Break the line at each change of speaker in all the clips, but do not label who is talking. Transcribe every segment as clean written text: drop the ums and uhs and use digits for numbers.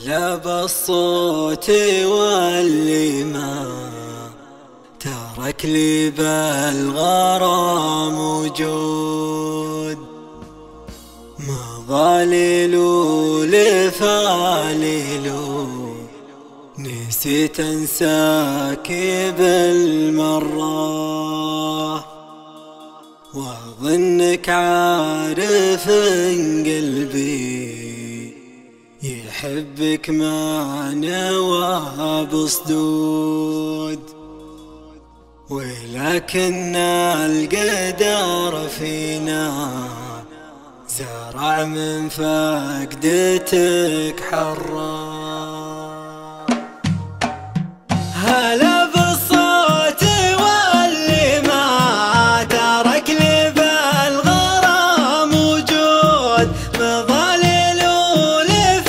هلا بالصوت واللي ما ترك لي بالغرام وجود، ما ظاللوا لفاللوا نسيت انساك بالمرة، واظنك عارف ان قلبي يحبك ما نوى بصدود، ولكن القدر فينا زرع من فقدتك حرة. هلا بالصوت واللي ما ترك لي بالغرام وجود، مظللوا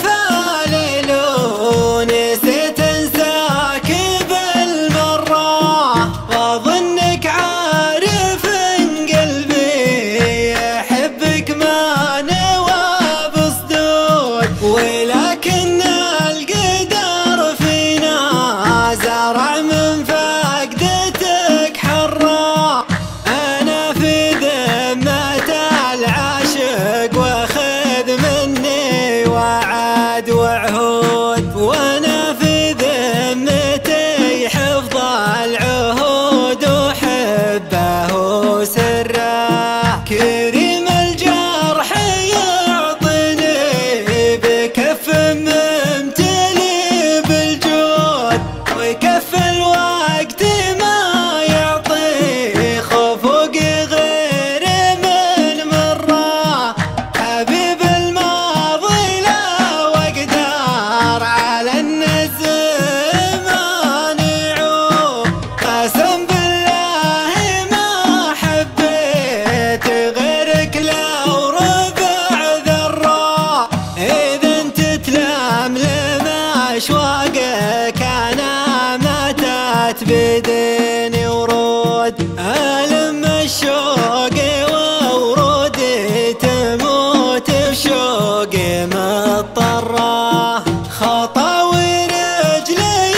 لفاللوا نسيت انساك بالمرة، واظنك عارف ان قلبي يحبك ما نوى بصدود، ولكن القدر فينا زرع من فقدتك حرة. أنا في ذمة العاشق واخذ مني وعد وعهود، وأنا في ذمتي حفظ العهود وحبه سره. كريم الجرح يعطيني بكف ممتلي بالجود، وكف الوقت ما يعطي خفوق غير من مرة. حبيب الماضي لا واقدر على الزمان يعوب، قسم بالله ما حبيت غيرك لو ربع ذرة. إذا انت تلملم أشواقك أنا ماتت بديني ورود، ألم الشوق وورودي تموت بشوقي مضطرة. خطاوي رجلي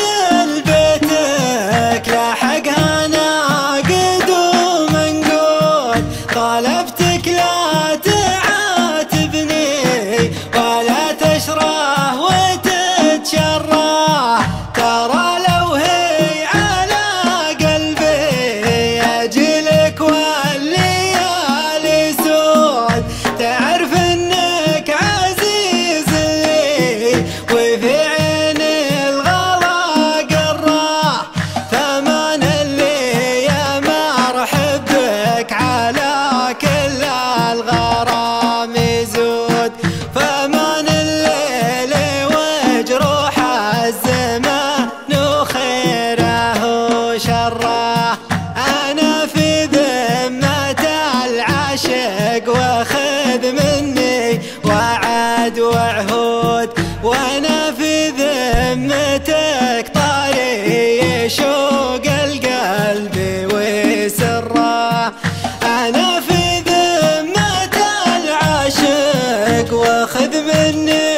لبيتك لحقها ناقد ومنقود، طلبتك لا تعاتبني ولا تشره وتتشره، ترى لو هي على قلبي اجيلك والليالي سود. تعرف انك عزيز لي وفي عيني الغلا قرة، ثمن الايام ارحب بك على كل الغرام يزود، فمان الليل وجروح الزمان وخيره وشره. أنا في ذمة العاشق واخذ مني وعد وعهود، وأنا في ذمتك طاري شوق القلب وسره. أنا في ذمة العاشق واخذ مني